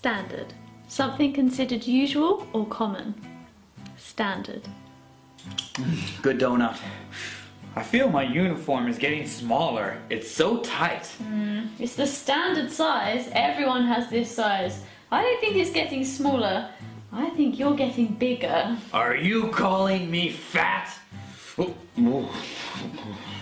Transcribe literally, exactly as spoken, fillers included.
Standard. Something considered usual or common. Standard. Good donut. I feel my uniform is getting smaller. It's so tight. Mm, it's the standard size. Everyone has this size. I don't think it's getting smaller. I think you're getting bigger. Are you calling me fat? Oh, oh.